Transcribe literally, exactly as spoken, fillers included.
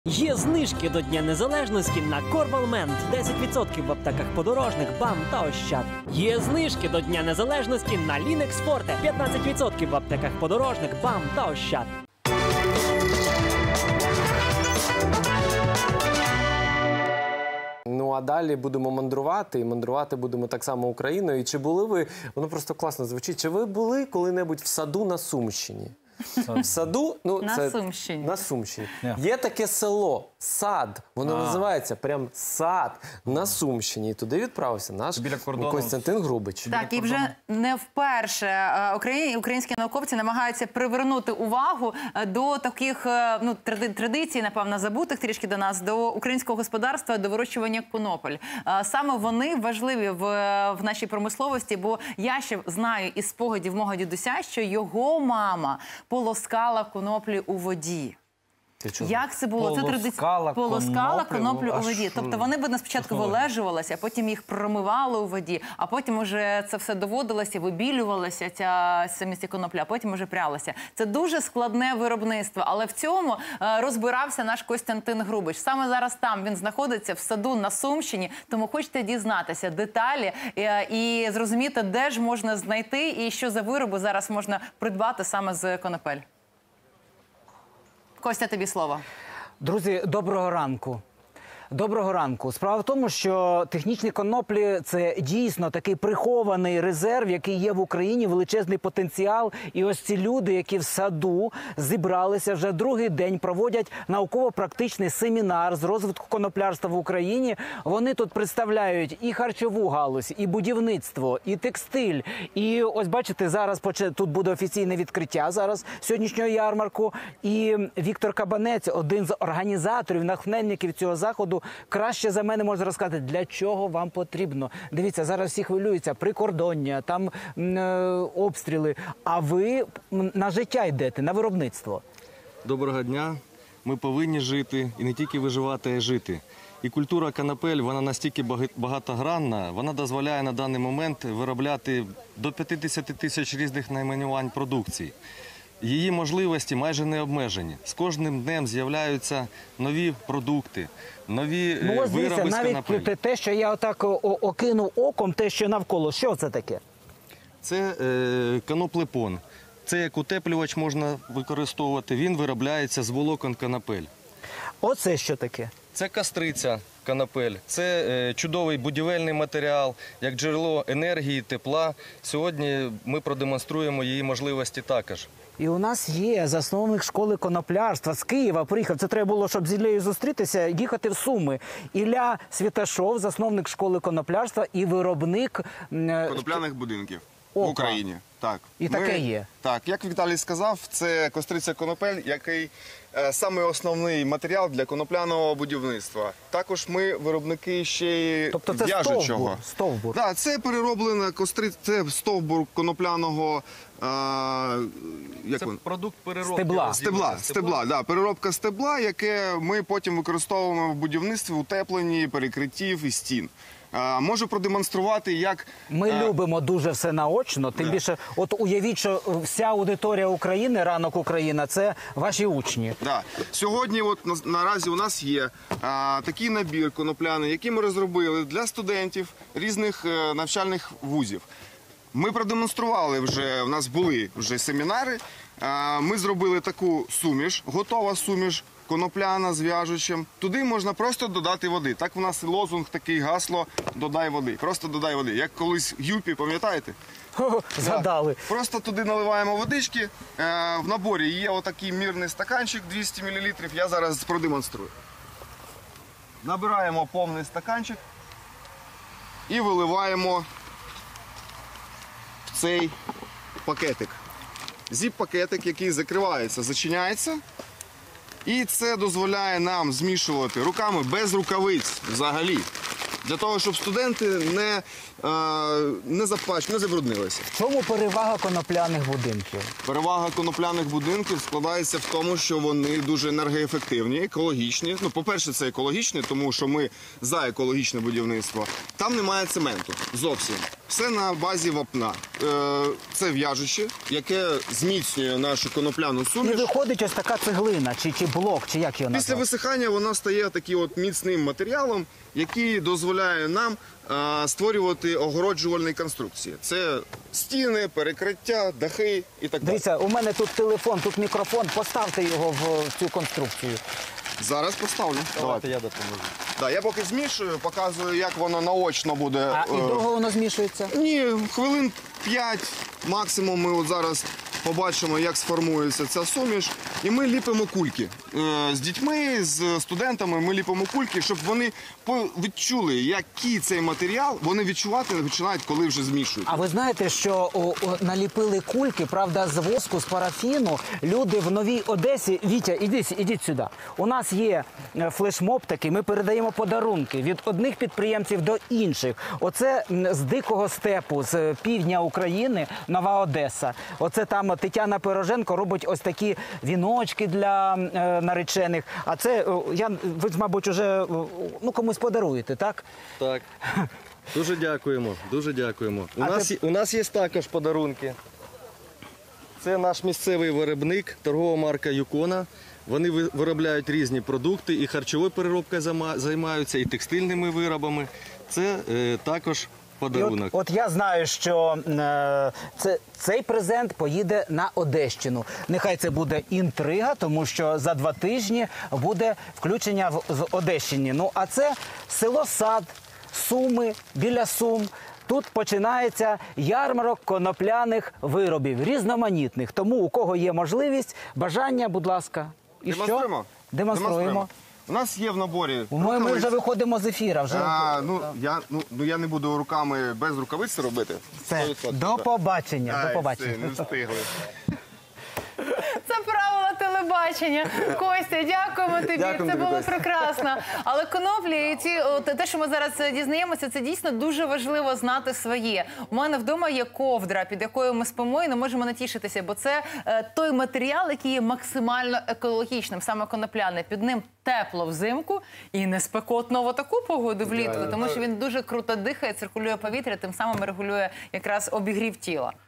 Є знижки до Дня Незалежності на Корвалмент. десять відсотків в аптеках Подорожник, БАМ та Ощад. Є знижки до Дня Незалежності на Лінекс Форте. п'ятнадцять відсотків в аптеках Подорожник, БАМ та Ощад. Ну, а далі будемо мандрувати, і мандрувати будемо так само Україною. І чи були ви, воно просто класно звучить, чи ви були коли-небудь в саду на Сумщині? В саду, ну, на це, Сумщині. На Сумщині. Yeah. Є таке село, Сад, воно А. називається прям Сад на Сумщині. І туди відправився наш Біля кордону. Костянтин Грубич. Так, і вже не вперше е, україн- українські науковці намагаються привернути увагу е, до таких е, ну, тради- традицій, напевно, забутих трішки до нас, до українського господарства, до вирощування конопель. Е, Саме вони важливі в, в нашій промисловості, бо я ще знаю із спогадів мого дідуся, що його мама полоскала коноплі у воді. Як це було? Це Полоскала полоскала коноплю? коноплю у Аж воді. Тобто вони би спочатку вилежувалися, а потім їх промивали у воді, а потім уже це все доводилося, вибілювалася ця самі ці коноплі, а потім уже прялося. Це дуже складне виробництво, але в цьому е, розбирався наш Костянтин Грубич. Саме зараз там він знаходиться в саду на Сумщині, тому хочете дізнатися деталі е, і зрозуміти, де ж можна знайти і що за вироби зараз можна придбати саме з конопель. Костя, тобі слово. Друзі, доброго ранку. Доброго ранку. Справа в тому, що технічні коноплі – це дійсно такий прихований резерв, який є в Україні, величезний потенціал. І ось ці люди, які в саду зібралися, вже другий день проводять науково-практичний семінар з розвитку коноплярства в Україні. Вони тут представляють і харчову галузь, і будівництво, і текстиль. І ось бачите, зараз поче... тут буде офіційне відкриття зараз сьогоднішнього ярмарку. І Віктор Кабанець, один з організаторів, натхненників цього заходу, краще за мене може розказати, для чого вам потрібно. Дивіться, зараз всі хвилюються, прикордоння, там м, е, обстріли, а ви на життя йдете, на виробництво. Доброго дня. Ми повинні жити, і не тільки виживати, а й жити. І культура конопель, вона настільки багатогранна, вона дозволяє на даний момент виробляти до п'ятдесят тисяч різних найменувань продукції. Її можливості майже не обмежені. З кожним днем з'являються нові продукти, нові Ну, ось вироби дивіться, з навіть конопель. те, що я отак о- окинув оком, те, що навколо, що це таке? Це е, коноплепон. Це як утеплювач можна використовувати. Він виробляється з волокон конопель. Оце що таке? Це кастриця конопель. Це е, чудовий будівельний матеріал, як джерело енергії, тепла. Сьогодні ми продемонструємо її можливості також. І у нас є засновник школи коноплярства з Києва, приїхав. Це треба було, щоб з Іллею зустрітися, їхати в Суми. Ілля Світашов, засновник школи коноплярства і виробник м, Конопляних будинків Опа. в Україні. Так. І таке є. Так, як Віталій сказав, це костриця конопель, який е, саме основний матеріал для конопляного будівництва. Також ми виробники ще й Тобто це в'яжучого. стовбур, стовбур. Так, це перероблена костриця, це стовбур конопляного, е, як Це він? продукт переробки. Стебла. Стебла, стебла, да, переробка стебла, яке ми потім використовуємо в будівництві, утепленні перекриттів і стін. А, можу продемонструвати, як... Ми е, любимо дуже все наочно, тим більше, от уявіть, що вся аудиторія України, ранок Україна, це ваші учні. Да. Сьогодні от на- наразі у нас є а, такий набір конопляний, який ми розробили для студентів різних е, навчальних вузів. Ми продемонстрували вже, у нас були вже семінари, а, ми зробили таку суміш, готова суміш, конопляна з в'яжучим. Туди можна просто додати води. Так у нас лозунг такий, гасло «Додай води». Просто додай води. Як колись Юпі, пам'ятаєте? Хо-хо, згадали. Просто туди наливаємо водички. Е, В наборі є отакий мірний стаканчик двісті мілілітрів. Я зараз продемонструю. Набираємо повний стаканчик і виливаємо в цей пакетик. Зіп-пакетик, який закривається, зачиняється. І це дозволяє нам змішувати руками без рукавиць взагалі. Для того, щоб студенти не, е, не запач, не забруднилися. В чому перевага конопляних будинків? Перевага конопляних будинків складається в тому, що вони дуже енергоефективні, екологічні. Ну, по-перше, це екологічні, тому що ми за екологічне будівництво. Там немає цементу зовсім. Все на базі вапна. Е, Це в'яжуче, яке зміцнює нашу конопляну І суміш. виходить ось така цеглина, чи, чи блок, чи як його Після назвати? висихання вона стає таким от міцним матеріалом, який дозволяє нам е, створювати огороджувальні конструкції. Це стіни, перекриття, дахи і так далі. Дивіться, у мене тут телефон, тут мікрофон, поставте його в цю конструкцію. Зараз поставлю. Давайте я допоможу. Да, я поки змішую, показую, як воно наочно буде. А і е, довго воно змішується? Ні, хвилин п'ять максимум ми от зараз побачимо, як сформується ця суміш. І ми ліпимо кульки. Е, З дітьми, з студентами ми ліпимо кульки, щоб вони по- відчули, який цей матеріал вони відчувати починають, коли вже змішують. А ви знаєте, що о, о, наліпили кульки, правда, з воску, з парафіну. Люди в Новій Одесі. Вітя, ідіть, ідіть сюди. У нас є е, флешмоб такий, ми передаємо подарунки від одних підприємців до інших. Оце м, з дикого степу, з півдня України, Нова Одеса. Оце там Тетяна Пироженко робить ось такі віночки для е, наречених. А це, о, я, ви, мабуть, уже о, ну, комусь подаруєте, так? Так. Дуже дякуємо, дуже дякуємо. У А нас, ти- є- у нас є також подарунки. Це наш місцевий виробник, торгова марка Юкона. Вони ви- виробляють різні продукти, і харчовою переробкою займа- займаються, і текстильними виробами. Це е, також І подарунок. От, от я знаю, що е, це, цей презент поїде на Одещину. Нехай це буде інтрига, тому що за два тижні буде включення в, з Одещині. Ну, а це село Сад, Суми, біля Сум. Тут починається ярмарок конопляних виробів, різноманітних. Тому у кого є можливість, бажання, будь ласка. І Демонструємо? що? Демонструємо. У нас є в наборі. Ми, ми рукавиці. вже виходимо з ефіра. Вже А, ну, я, ну, ну, я не буду руками без рукавиць це робити. це. сто відсотків, До так. побачення. Ай, До побачення. все, не встигли. Це правила телебачення. Костя, дякуємо тобі. Дякую це тобі, було Костя. прекрасно. Але коноплі, і ці, от, те, що ми зараз дізнаємося, це дійсно дуже важливо знати своє. У мене вдома є ковдра, під якою ми спимо і не можемо натішитися, бо це е, той матеріал, який є максимально екологічним, саме конопляний. Під ним тепло взимку і не спекотно в таку погоду влітку, тому що він дуже круто дихає, циркулює повітря, тим самим регулює якраз обігрів тіла.